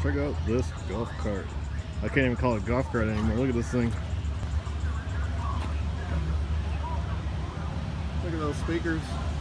Check out this golf cart. I can't even call it a golf cart anymore. Look at this thing. Look at those speakers.